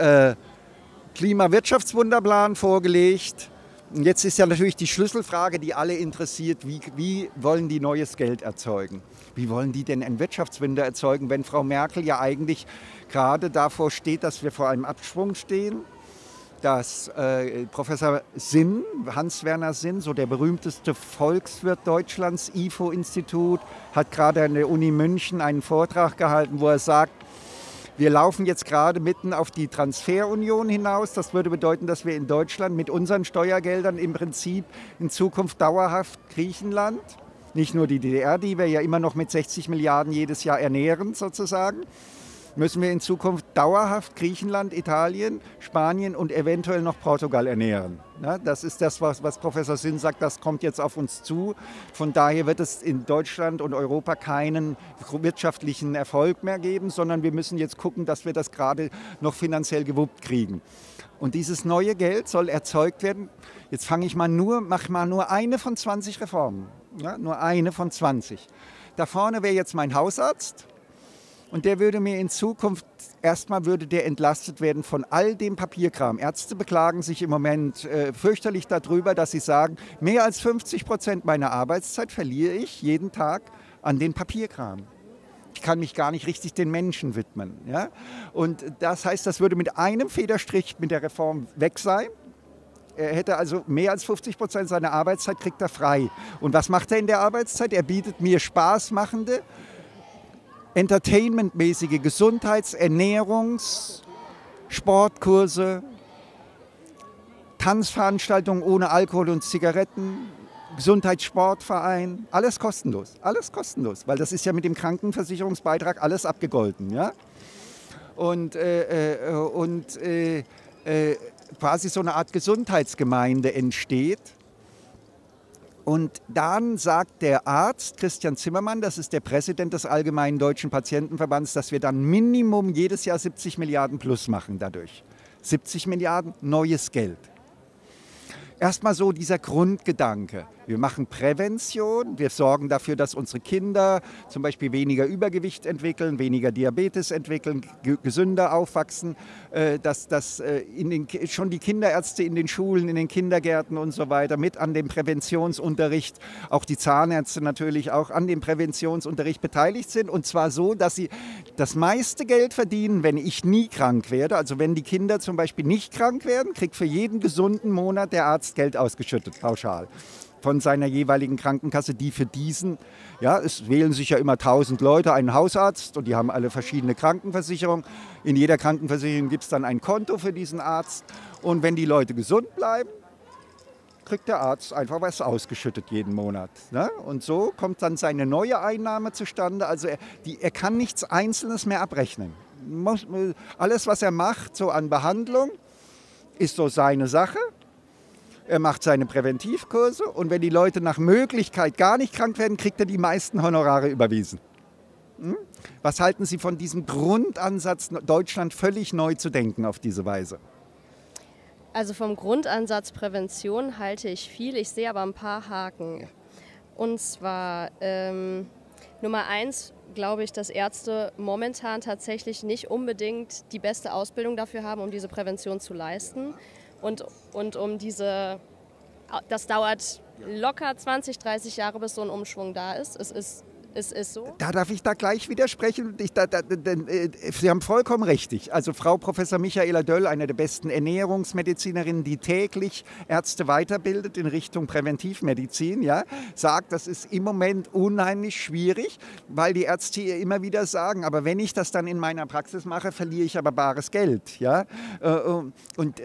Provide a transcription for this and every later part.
Klimawirtschaftswunderplan vorgelegt. Und jetzt ist ja natürlich die Schlüsselfrage, die alle interessiert, wie wollen die neues Geld erzeugen? Wie wollen die denn ein Wirtschaftswunder erzeugen, wenn Frau Merkel ja eigentlich gerade davor steht, dass wir vor einem Abschwung stehen? Dass Professor Sinn, Hans-Werner Sinn, so der berühmteste Volkswirt Deutschlands, IFO-Institut, hat gerade an der Uni München einen Vortrag gehalten, wo er sagt, wir laufen jetzt gerade mitten auf die Transferunion hinaus. Das würde bedeuten, dass wir in Deutschland mit unseren Steuergeldern im Prinzip in Zukunft dauerhaft Griechenland, nicht nur die DDR, die wir ja immer noch mit 60 Milliarden jedes Jahr ernähren sozusagen, müssen wir in Zukunft dauerhaft Griechenland, Italien, Spanien und eventuell noch Portugal ernähren. Ja, das ist das, was Professor Sinn sagt, das kommt jetzt auf uns zu. Von daher wird es in Deutschland und Europa keinen wirtschaftlichen Erfolg mehr geben, sondern wir müssen jetzt gucken, dass wir das gerade noch finanziell gewuppt kriegen. Und dieses neue Geld soll erzeugt werden. Jetzt mache mal nur eine von 20 Reformen. Ja, nur eine von 20. Da vorne wäre jetzt mein Hausarzt. Und der würde mir in Zukunft, erstmal würde der entlastet werden von all dem Papierkram. Ärzte beklagen sich im Moment fürchterlich darüber, dass sie sagen, mehr als 50% meiner Arbeitszeit verliere ich jeden Tag an den Papierkram. Ich kann mich gar nicht richtig den Menschen widmen. Ja? Und das heißt, das würde mit einem Federstrich mit der Reform weg sein. Er hätte also mehr als 50% seiner Arbeitszeit kriegt er frei. Und was macht er in der Arbeitszeit? Er bietet mir spaßmachende, entertainmentmäßige Gesundheits-, Ernährungs-, Sportkurse, Tanzveranstaltungen ohne Alkohol und Zigaretten, Gesundheitssportverein, alles kostenlos, weil das ist ja mit dem Krankenversicherungsbeitrag alles abgegolten. Ja? Und quasi so eine Art Gesundheitsgemeinde entsteht. Und dann sagt der Arzt, Christian Zimmermann, das ist der Präsident des Allgemeinen Deutschen Patientenverbands, dass wir dann Minimum jedes Jahr 70 Milliarden plus machen dadurch. 70 Milliarden neues Geld. Erstmal so dieser Grundgedanke. Wir machen Prävention, wir sorgen dafür, dass unsere Kinder zum Beispiel weniger Übergewicht entwickeln, weniger Diabetes entwickeln, gesünder aufwachsen, dass schon die Kinderärzte in den Schulen, in den Kindergärten und so weiter mit an dem Präventionsunterricht, auch die Zahnärzte natürlich auch an dem Präventionsunterricht beteiligt sind. Und zwar so, dass sie das meiste Geld verdienen, wenn ich nie krank werde. Also wenn die Kinder zum Beispiel nicht krank werden, kriegt für jeden gesunden Monat der Arzt Geld ausgeschüttet, pauschal, von seiner jeweiligen Krankenkasse, die für diesen, ja, es wählen sich ja immer 1000 Leute einen Hausarzt und die haben alle verschiedene Krankenversicherungen. In jeder Krankenversicherung gibt es dann ein Konto für diesen Arzt und wenn die Leute gesund bleiben, kriegt der Arzt einfach was ausgeschüttet jeden Monat. Ne? Und so kommt dann seine neue Einnahme zustande. Also er kann nichts Einzelnes mehr abrechnen. Alles, was er macht, so an Behandlung, ist so seine Sache. Er macht seine Präventivkurse und wenn die Leute nach Möglichkeit gar nicht krank werden, kriegt er die meisten Honorare überwiesen. Was halten Sie von diesem Grundansatz, Deutschland völlig neu zu denken auf diese Weise? Also vom Grundansatz Prävention halte ich viel, ich sehe aber ein paar Haken. Und zwar Nummer 1, glaube ich, dass Ärzte momentan tatsächlich nicht unbedingt die beste Ausbildung dafür haben, um diese Prävention zu leisten. Und um das dauert locker 20, 30 Jahre, bis so ein Umschwung da ist. Es ist so. Da darf ich da gleich widersprechen. Sie haben vollkommen richtig. Also Frau Professor Michaela Döll, eine der besten Ernährungsmedizinerinnen, die täglich Ärzte weiterbildet in Richtung Präventivmedizin, ja, sagt, das ist im Moment unheimlich schwierig, weil die Ärzte ihr immer wieder sagen, aber wenn ich das dann in meiner Praxis mache, verliere ich aber bares Geld. Ja? Und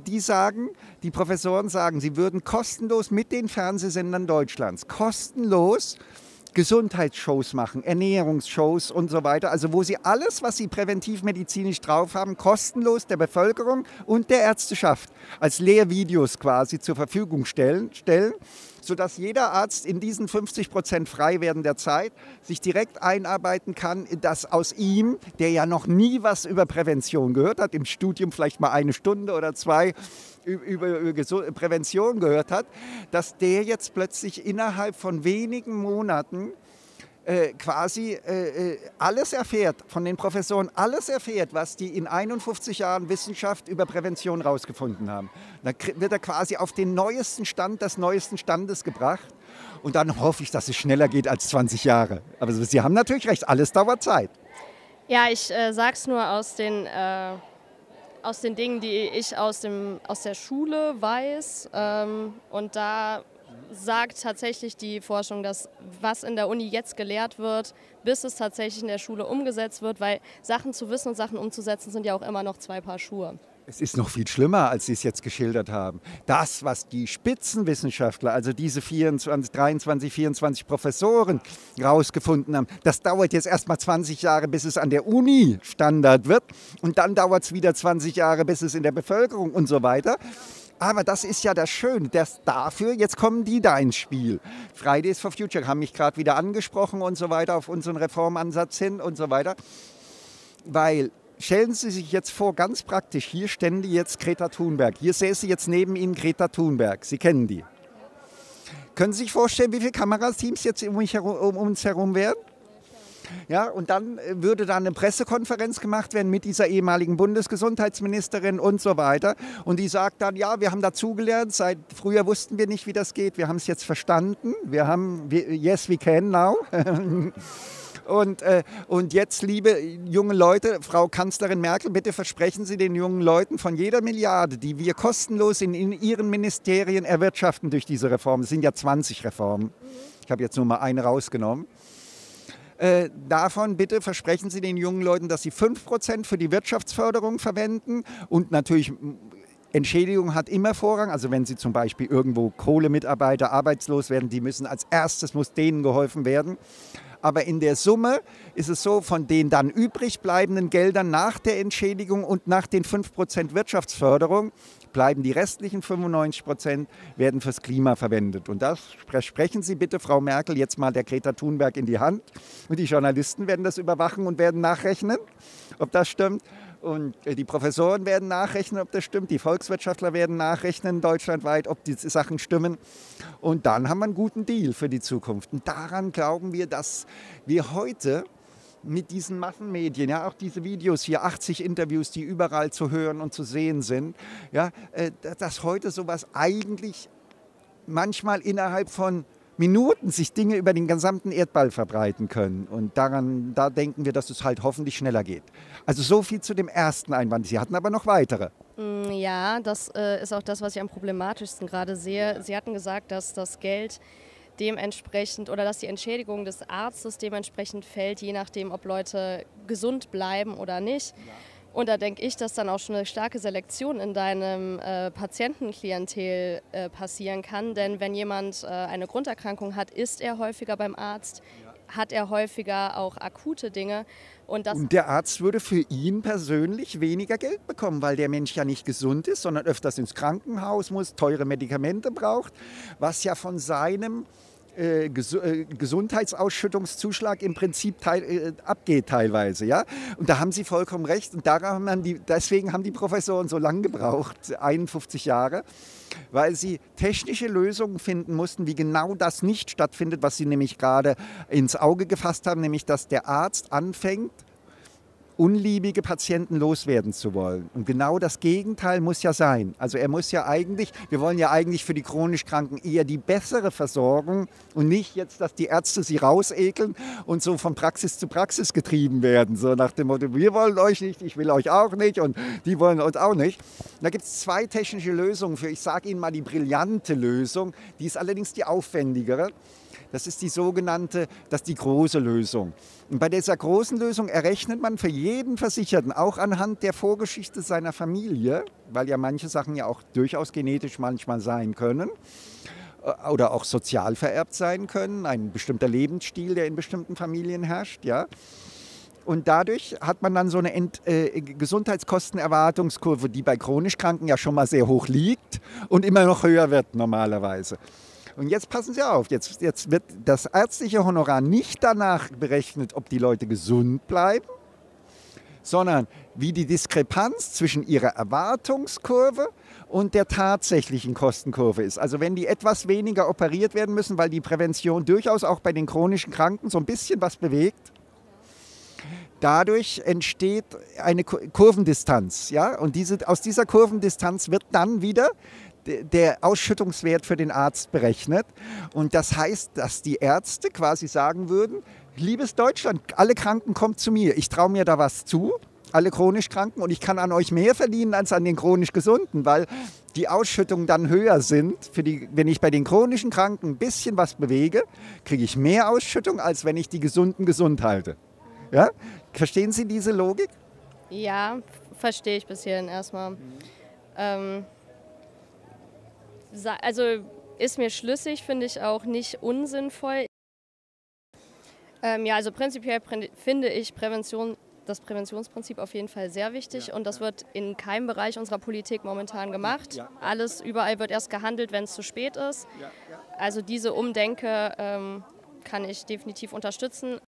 die Professoren sagen, sie würden kostenlos mit den Fernsehsendern Deutschlands, kostenlos Gesundheitsshows machen, Ernährungsshows und so weiter. Also wo sie alles, was sie präventivmedizinisch drauf haben, kostenlos der Bevölkerung und der Ärzteschaft als Lehrvideos quasi zur Verfügung stellen, sodass jeder Arzt in diesen 50% frei werden der Zeit sich direkt einarbeiten kann, dass aus ihm, der ja noch nie was über Prävention gehört hat, im Studium vielleicht mal 1 Stunde oder 2 über Prävention gehört hat, dass der jetzt plötzlich innerhalb von wenigen Monaten quasi alles erfährt, von den Professoren alles erfährt, was die in 51 Jahren Wissenschaft über Prävention rausgefunden haben. Dann wird er quasi auf den neuesten Stand des neuesten Standes gebracht. Und dann hoffe ich, dass es schneller geht als 20 Jahre. Aber Sie haben natürlich recht, alles dauert Zeit. Ja, ich sage es nur aus den Dingen, die ich aus der Schule weiß. Und da sagt tatsächlich die Forschung, dass was in der Uni jetzt gelehrt wird, bis es tatsächlich in der Schule umgesetzt wird, weil Sachen zu wissen und Sachen umzusetzen sind ja auch immer noch zwei Paar Schuhe. Es ist noch viel schlimmer, als Sie es jetzt geschildert haben. Das, was die Spitzenwissenschaftler, also diese 23, 24 Professoren rausgefunden haben, das dauert jetzt erst mal 20 Jahre, bis es an der Uni Standard wird. Und dann dauert es wieder 20 Jahre, bis es in der Bevölkerung und so weiter. Aber das ist ja das Schöne, dass dafür, jetzt kommen die da ins Spiel. Fridays for Future haben mich gerade wieder angesprochen und so weiter, auf unseren Reformansatz hin und so weiter. Weil, stellen Sie sich jetzt vor, ganz praktisch, hier stände jetzt Greta Thunberg. Hier säße jetzt neben Ihnen Greta Thunberg. Sie kennen die. Können Sie sich vorstellen, wie viele Kamerateams jetzt um uns herum wären? Ja, und dann würde da eine Pressekonferenz gemacht werden mit dieser ehemaligen Bundesgesundheitsministerin und so weiter. Und die sagt dann, ja, wir haben dazugelernt, seit früher wussten wir nicht, wie das geht, wir haben es jetzt verstanden. Yes, we can now. Und jetzt, liebe junge Leute, Frau Kanzlerin Merkel, bitte versprechen Sie den jungen Leuten von jeder Milliarde, die wir kostenlos in Ihren Ministerien erwirtschaften durch diese Reformen. Es sind ja 20 Reformen. Ich habe jetzt nur mal eine rausgenommen. Davon bitte versprechen Sie den jungen Leuten, dass sie 5% für die Wirtschaftsförderung verwenden und natürlich Entschädigung hat immer Vorrang. Also wenn Sie zum Beispiel irgendwo Kohlemitarbeiter arbeitslos werden, die müssen als erstes, muss denen geholfen werden. Aber in der Summe ist es so, von den dann übrig bleibenden Geldern nach der Entschädigung und nach den 5% Wirtschaftsförderung bleiben die restlichen 95% werden fürs Klima verwendet. Und das versprechen Sie bitte, Frau Merkel, jetzt mal der Greta Thunberg in die Hand. Und die Journalisten werden das überwachen und werden nachrechnen, ob das stimmt. Und die Professoren werden nachrechnen, ob das stimmt. Die Volkswirtschaftler werden nachrechnen deutschlandweit, ob die Sachen stimmen. Und dann haben wir einen guten Deal für die Zukunft. Und daran glauben wir, dass wir heute mit diesen Massenmedien, ja, auch diese Videos hier, 80 Interviews, die überall zu hören und zu sehen sind, ja, dass heute sowas eigentlich manchmal innerhalb von Minuten sich Dinge über den gesamten Erdball verbreiten können. Und da denken wir, dass es halt hoffentlich schneller geht. Also so viel zu dem ersten Einwand. Sie hatten aber noch weitere. Ja, das ist auch das, was ich am problematischsten gerade sehe. Sie hatten gesagt, dass das Geld dementsprechend oder dass die Entschädigung des Arztes dementsprechend fällt, je nachdem, ob Leute gesund bleiben oder nicht. Ja. Und da denke ich, dass dann auch schon eine starke Selektion in deinem Patientenklientel passieren kann. Denn wenn jemand eine Grunderkrankung hat, ist er häufiger beim Arzt, hat er häufiger auch akute Dinge. Und der Arzt würde für ihn persönlich weniger Geld bekommen, weil der Mensch ja nicht gesund ist, sondern öfters ins Krankenhaus muss, teure Medikamente braucht, was ja von seinem Gesundheitsausschüttungszuschlag im Prinzip abgeht teilweise. Ja? Und da haben Sie vollkommen recht. Und deswegen haben die Professoren so lange gebraucht, 51 Jahre, weil sie technische Lösungen finden mussten, wie genau das nicht stattfindet, was Sie nämlich gerade ins Auge gefasst haben, nämlich dass der Arzt anfängt, unliebige Patienten loswerden zu wollen. Und genau das Gegenteil muss ja sein. Also wir wollen ja eigentlich für die chronisch Kranken eher die bessere Versorgung und nicht jetzt, dass die Ärzte sie rausekeln und so von Praxis zu Praxis getrieben werden. So nach dem Motto, wir wollen euch nicht, ich will euch auch nicht und die wollen uns auch nicht. Da gibt es zwei technische Lösungen für. Ich sage Ihnen mal die brillante Lösung, die ist allerdings die aufwendigere. Das ist die die große Lösung. Und bei dieser großen Lösung errechnet man für jeden Versicherten, auch anhand der Vorgeschichte seiner Familie, weil ja manche Sachen ja auch durchaus genetisch manchmal sein können oder auch sozial vererbt sein können, ein bestimmter Lebensstil, der in bestimmten Familien herrscht, ja. Und dadurch hat man dann so eine Gesundheitskostenerwartungskurve, die bei chronisch Kranken ja schon mal sehr hoch liegt und immer noch höher wird normalerweise. Und jetzt passen Sie auf, jetzt wird das ärztliche Honorar nicht danach berechnet, ob die Leute gesund bleiben, sondern wie die Diskrepanz zwischen ihrer Erwartungskurve und der tatsächlichen Kostenkurve ist. Also wenn die etwas weniger operiert werden müssen, weil die Prävention durchaus auch bei den chronischen Kranken so ein bisschen was bewegt, dadurch entsteht eine Kurvendistanz. Ja? Und aus dieser Kurvendistanz wird dann wieder der Ausschüttungswert für den Arzt berechnet. Und das heißt, dass die Ärzte quasi sagen würden, liebes Deutschland, alle Kranken kommt zu mir, ich traue mir da was zu, alle chronisch Kranken, und ich kann an euch mehr verdienen als an den chronisch Gesunden, weil die Ausschüttungen dann höher sind. Wenn ich bei den chronischen Kranken ein bisschen was bewege, kriege ich mehr Ausschüttung, als wenn ich die Gesunden gesund halte. Ja? Verstehen Sie diese Logik? Ja, verstehe ich bis hierhin erstmal. Also ist mir schlüssig, finde ich auch nicht unsinnvoll. Ja, also prinzipiell finde ich das Präventionsprinzip auf jeden Fall sehr wichtig, und das wird in keinem Bereich unserer Politik momentan gemacht. Ja. Überall wird erst gehandelt, wenn es zu spät ist. Ja. Also diese Umdenke kann ich definitiv unterstützen.